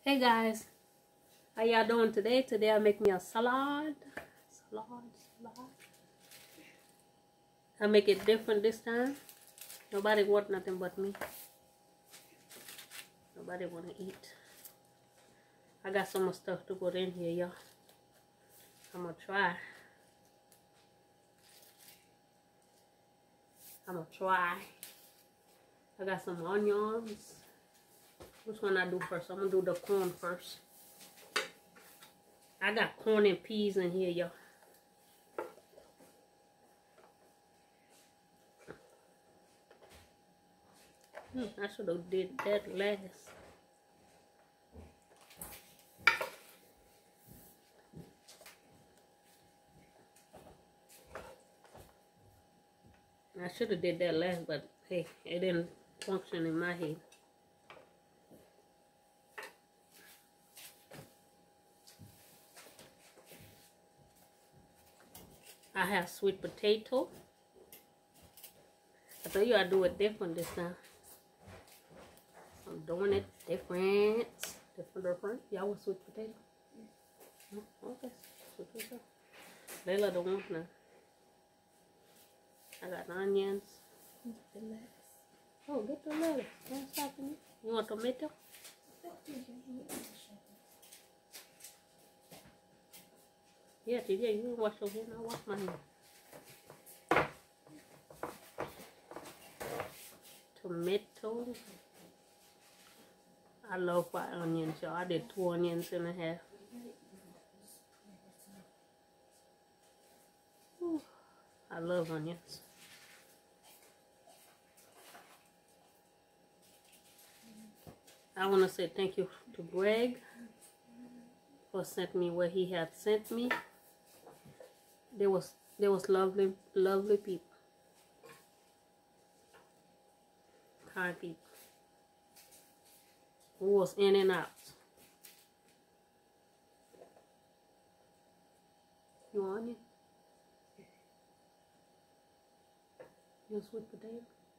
Hey guys, how y'all doing today? Today I make me a salad. I make it different this time. Nobody want nothing but me. Nobody want to eat. I got so much stuff to put in here, y'all. I'm gonna try. I got some onions. Which one I do first? I'm gonna do the corn first. I got corn and peas in here, y'all. I should have did that last. I should have did that last, but hey, it didn't function in my head. I have sweet potato. I thought you I'd do it different this time. I'm doing it different. Different. Y'all want sweet potato? Oh, okay. Sweet potato. Layla don't want none. I got onions. The lettuce. Oh, get the lettuce. Don't stop me. You want tomato? Yeah, today you wash your hand. I wash my hand. Tomato. I love fried onions, y'all. I did 2 onions and a half. Ooh, I love onions. I want to say thank you to Greg for sending me what he had sent me. There was lovely people. Kind people. Who was in and out. You want onion? You want sweet potato?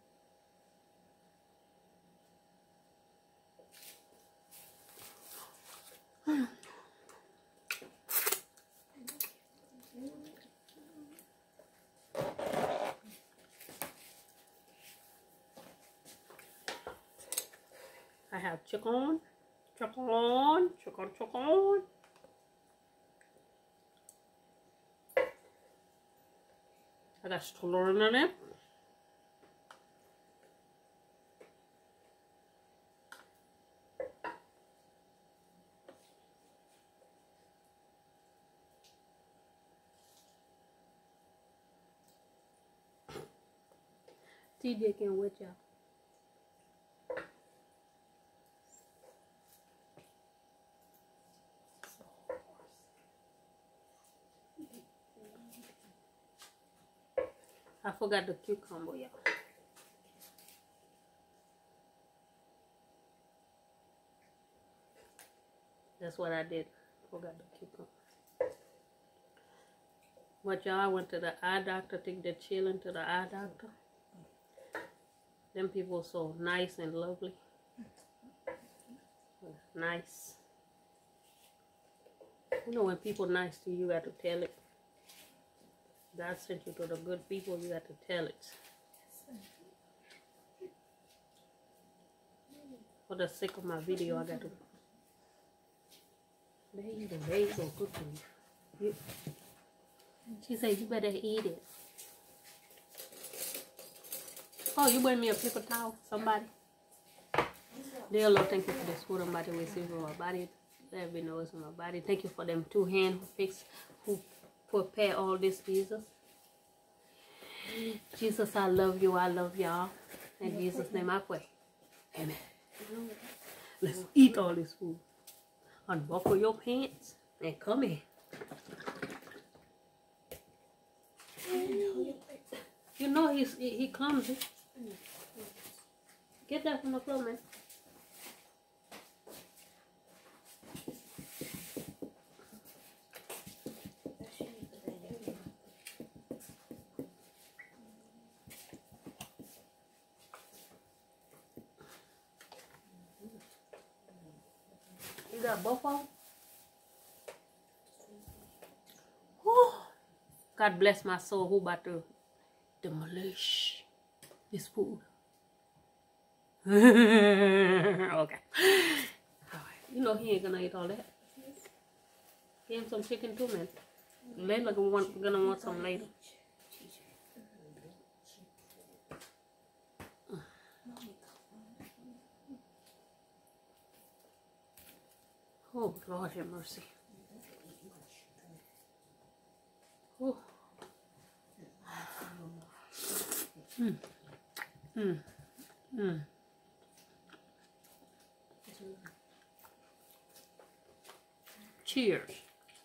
I have chicken. I got strawberry in it. TJ can't wait, y'all. I forgot the cucumber, y'all. That's what I did. Forgot the cucumber. But y'all, I went to the eye doctor, take the children to the eye doctor. Them people so nice and lovely. Nice. You know when people nice to you, you got to tell it. God sent you to the good people, you got to tell it. For the sake of my video, I got to. There you go, there you go, good for you. She said, you better eat it. Oh, you bring me a paper towel, somebody? Dear Lord, thank you for this food I'm about to receive in my body. Let me know it's in my body. Thank you for them 2 hands who prepare all this, Jesus. Jesus, I love you. I love y'all. In Jesus' name I pray. Amen. Let's eat all this food. Unbuckle your pants and come in. You know he clumsy. Get that from the floor, man. got both of them? Whew. God bless my soul. Who about to demolish this food? Okay. Alright. You know he ain't gonna eat all that. Give him some chicken too, man. Layla gonna want some later. Oh, Lord have mercy. Oh. Mm. Mm. Mm. Cheers.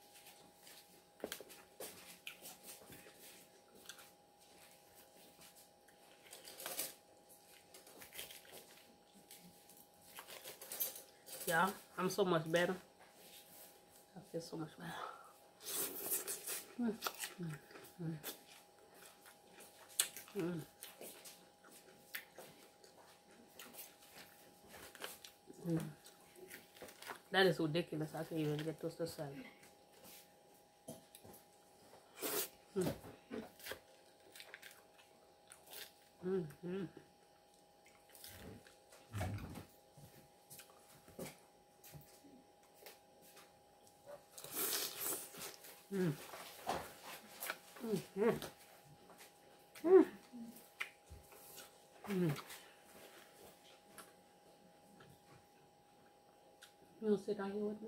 Yeah, I'm so much better. I feel so much better. Mm. Mm. Mm. Mm. That is ridiculous. I can't even get to the side. Mm. Mm. Mm. Mm. Mm. Mm. Mm. You want to sit down here with me?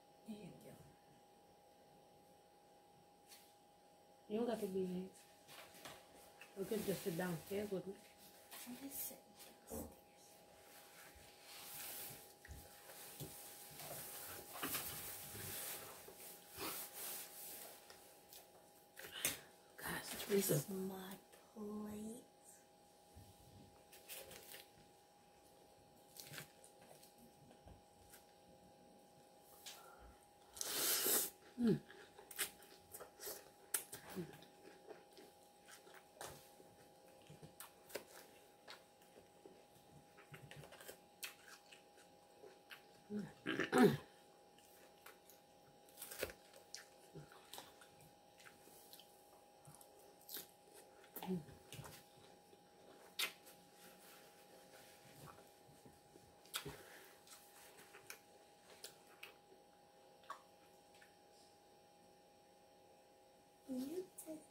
You don't got to be here. You can just sit downstairs with me. Guys, This is my plate. Mm. You did it.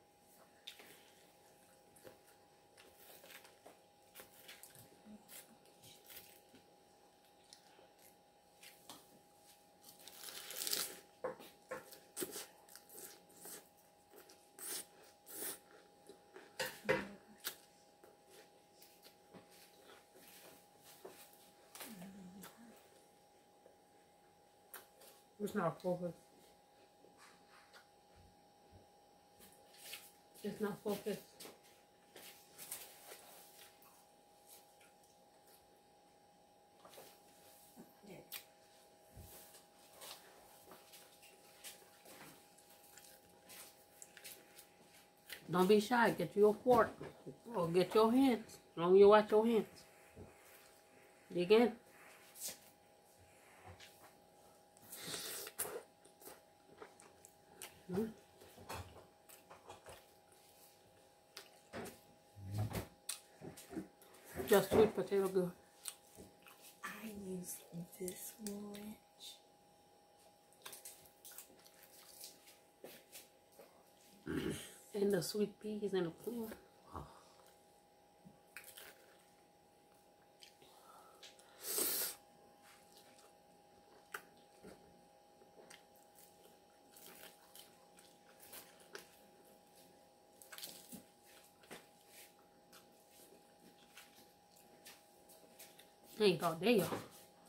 It's not focused. It's not focused. Don't be shy. Get you a fork or get your hands. As long as you wash your hands. Dig in. Mm. Just sweet potato good. I use this wrench. And the sweet peas and the corn. Oh. Ain't all day, y'all.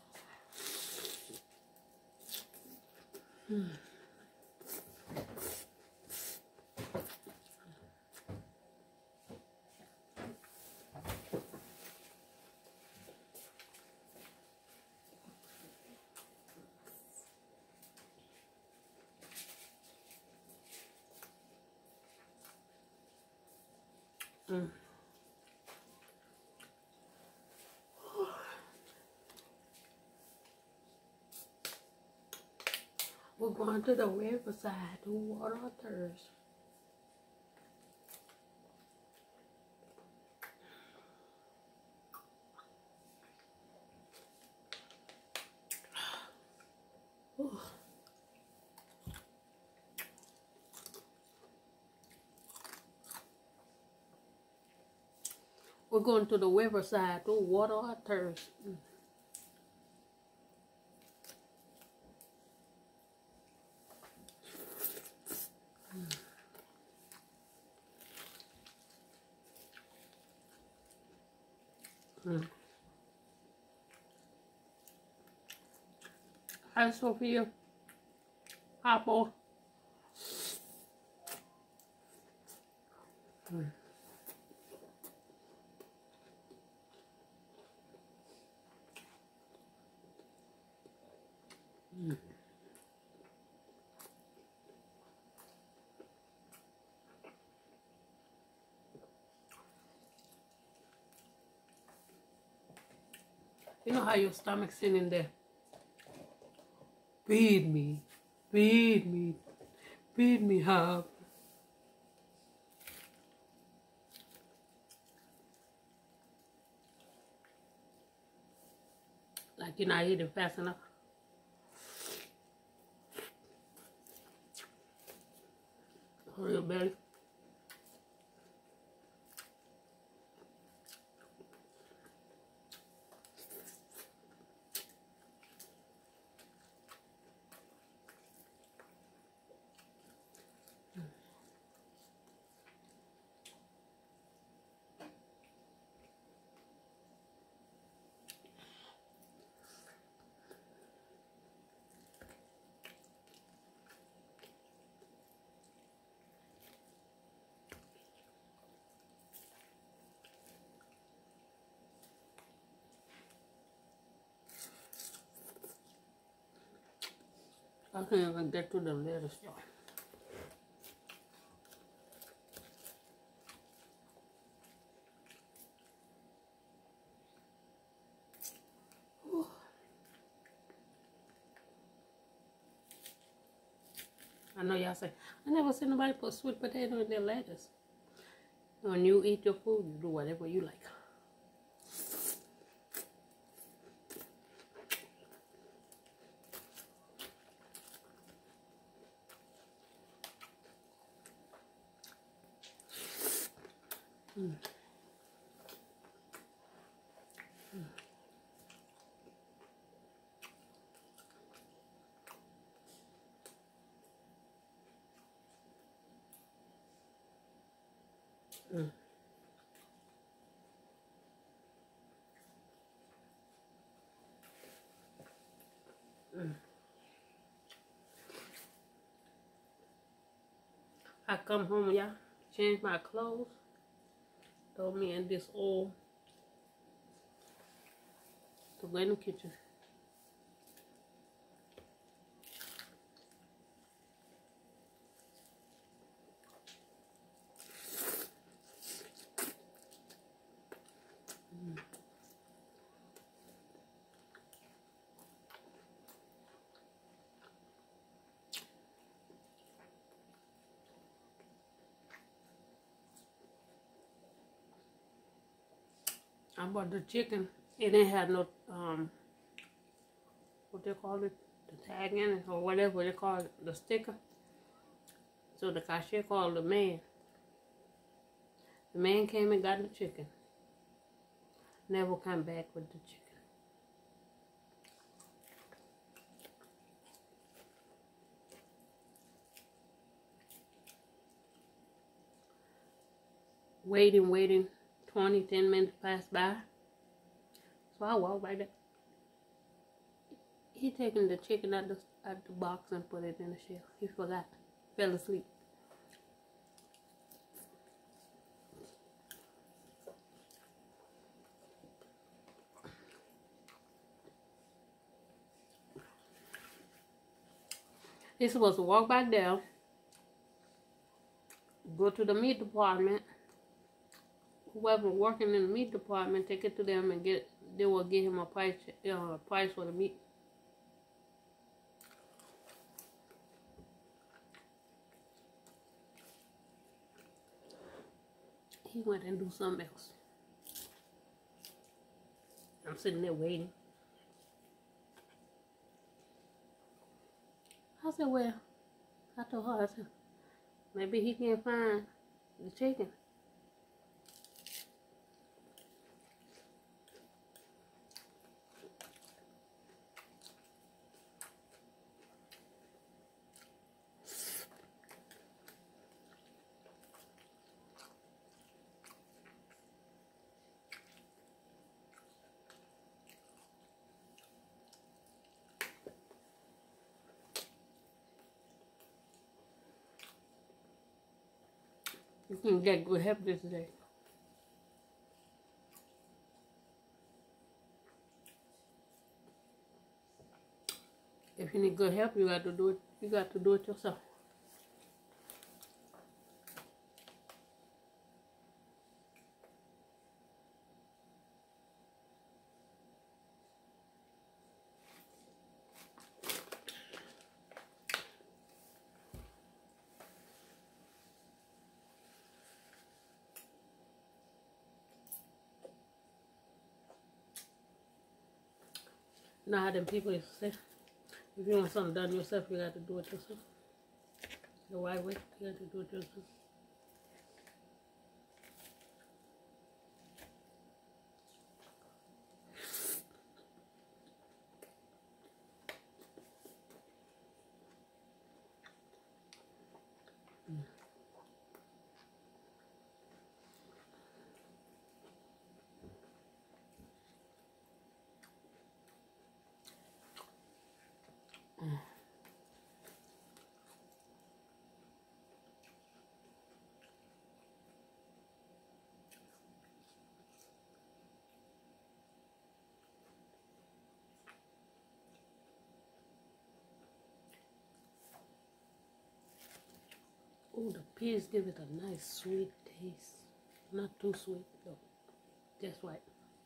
Mm. Mm. We're going to the riverside to water our thirst. We're going to the riverside to water our thirst. Hi, Sophia. Apple. You know how your stomach's sitting there? Feed me, feed me, feed me, Hub. Like you're not eating fast enough. Hold your belly. I can't even get to the lettuce though. I know y'all say, I never seen nobody put sweet potato in their lettuce. When you eat your food, you do whatever you like. I come home, y'all, change my clothes, throw me in this oil to go in the kitchen. I bought the chicken. It didn't have no, what they call it, the tag in it, or whatever they call it, the sticker. So the cashier called the man. The man came and got the chicken. Never come back with the chicken. Waiting, 10 minutes passed by. So I walked right there. He taking the chicken out the box and put it in the shelf. He forgot. Fell asleep. He's supposed to walk back there, go to the meat department. Whoever working in the meat department, take it to them and they will give him a price for the meat. He went and do something else. I'm sitting there waiting. I said, well, I told her, I said, maybe he can't find the chicken. You can get good help this day. If you need good help, you got to do it. You got to do it yourself. You know how them people used to say, if you want something done yourself, you got to do it yourself. The right way, you got to do it yourself. Oh, the peas give it a nice sweet taste. Not too sweet though. Just right.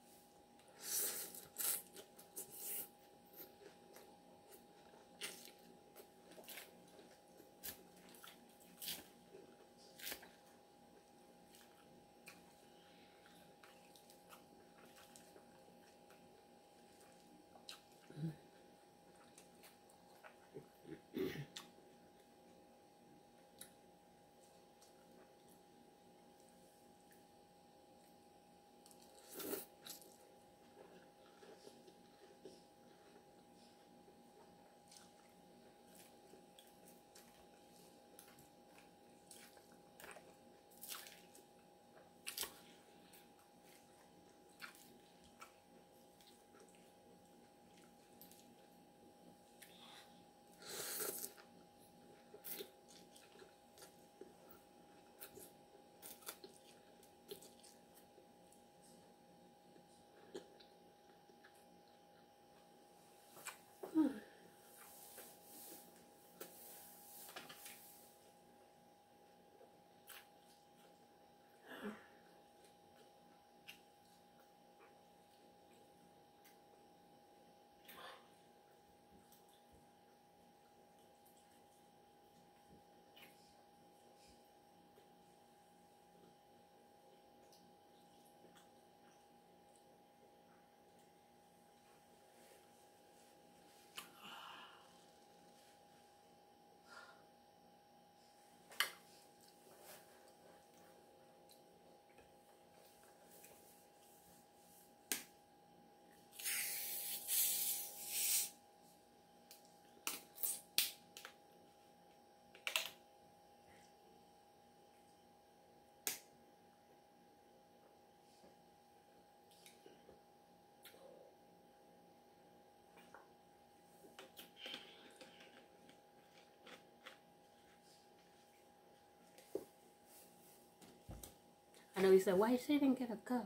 I know you said, why she didn't get a cup?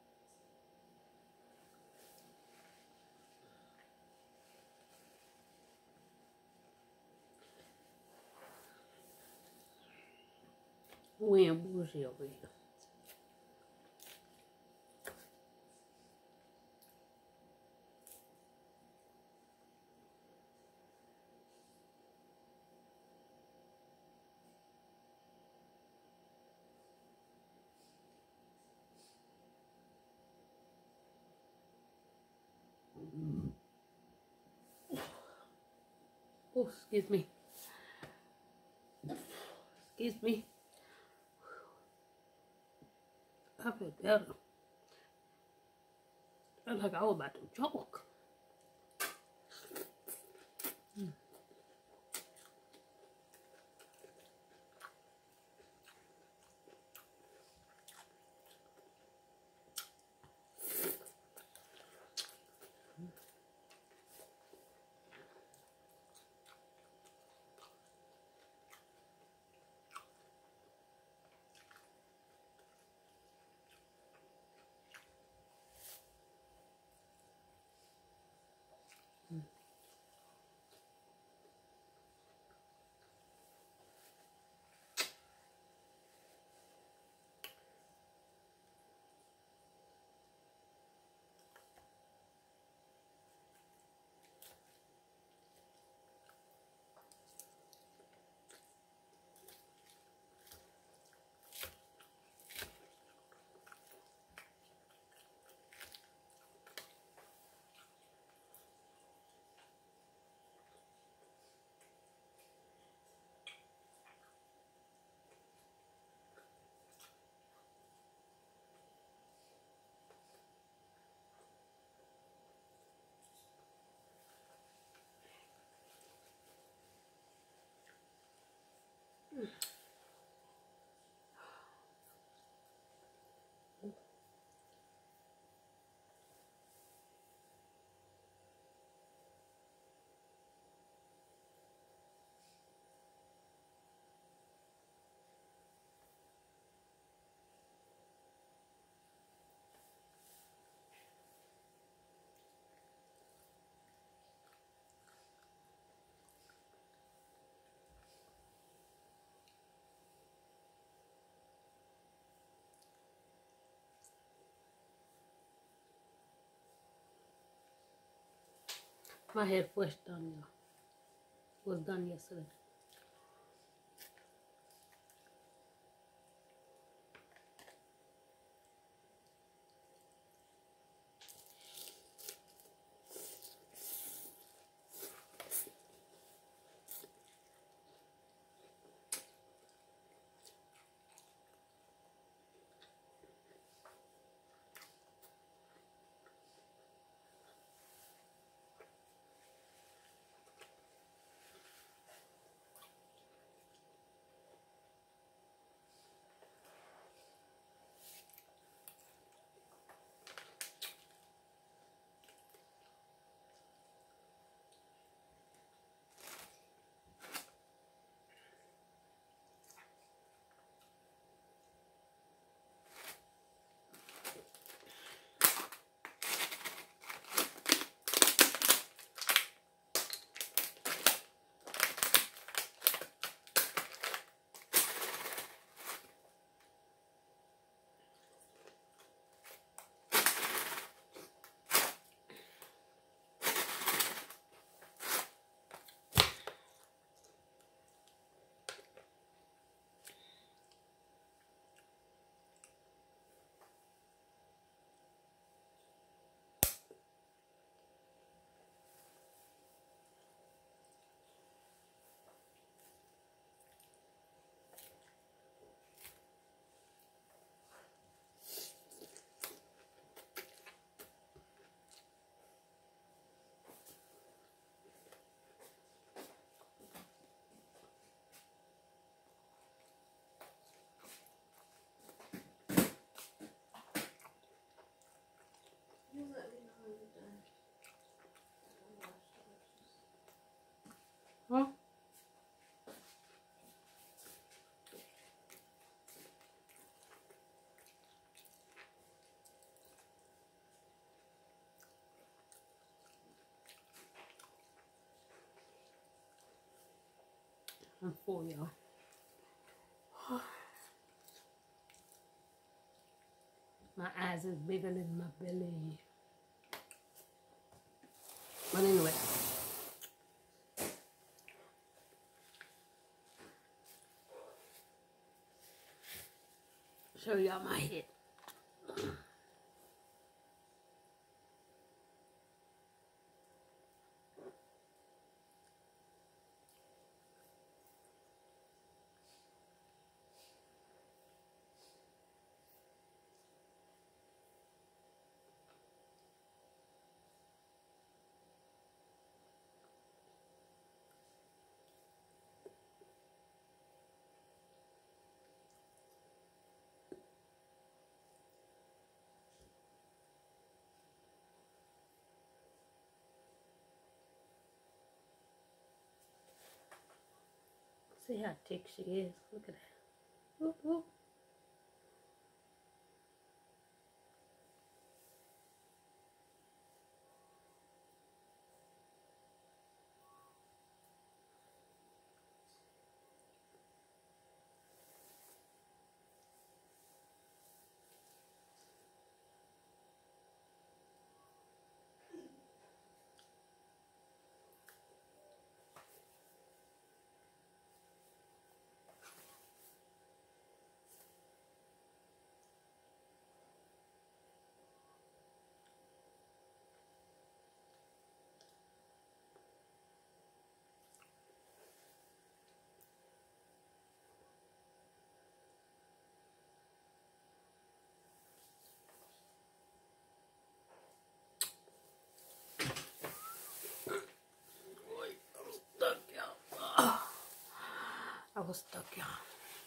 We ain't bougie over here. Oh, excuse me. Excuse me. I feel better. I felt like I was about to choke. My hair was done, yeah. Was done yesterday. Huh? I'm full, y'all. My eyes is bigger than my belly. But anyway. Show y'all my head. See how thick she is. Look at that. Whoop, whoop. I was stuck, y'all.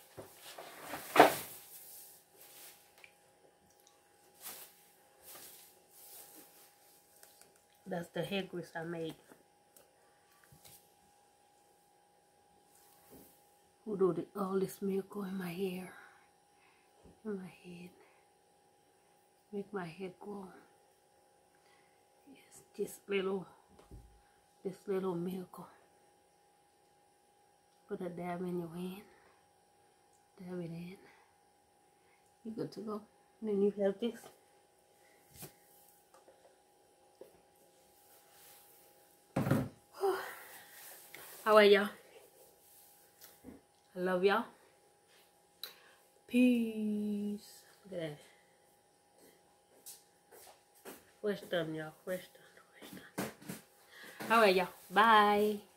That's the hair grease I made. Who do all this miracle in my hair, in my head, make my head grow. It's this little miracle. Put a dab in your hand, dab it in. You good to go. And then you have this. All right, y'all. I love y'all. Peace. Look at that. Fresh done, y'all. Fresh done. All right, y'all. Bye.